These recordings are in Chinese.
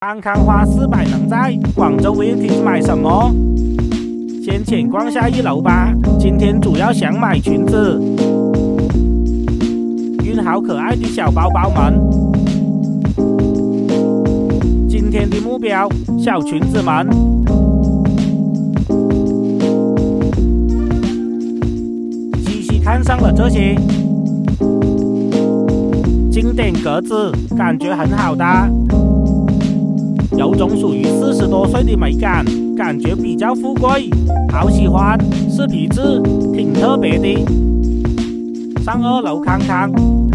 看看花400能在广州 Vintage 买什么？先前逛下1楼吧。今天主要想买裙子，运好可爱的小包包们。今天的目标，小裙子们。西西看上了这些，经典格子，感觉很好的。有种属于40多岁的美感，感觉比较富贵，好喜欢，是皮质，挺特别的。上2楼看看，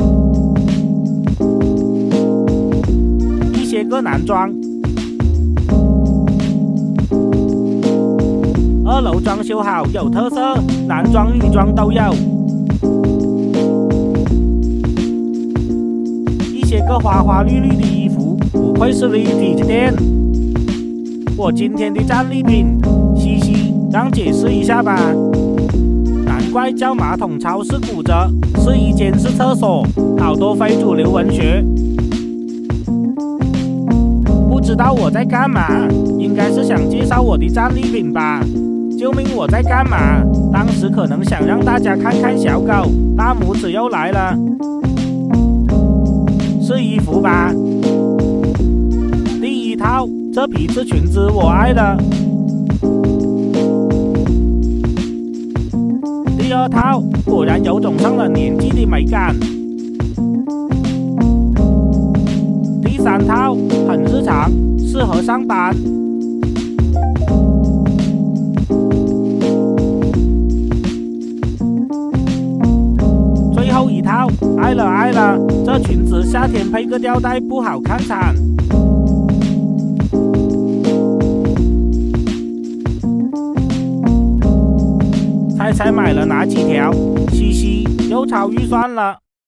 一些个男装。2楼装修好，有特色，男装女装都有。一些个花花绿绿的衣服，不愧是 Vintage 店。我今天的战利品，西西，让解释一下吧。难怪叫马桶超市骨折，是一间是厕所，好多非主流文学。不知道我在干嘛，应该是想介绍我的战利品吧。救命！我在干嘛？当时可能想让大家看看小狗，大拇指又来了。是衣服吧？第1套，这皮质裙子我爱了。第2套，果然有种上了年纪的美感。第3套，很日常，适合上班。最后1套，爱了爱了，这裙子夏天配个吊带不好看惨。猜猜买了哪几条？西西又超预算了。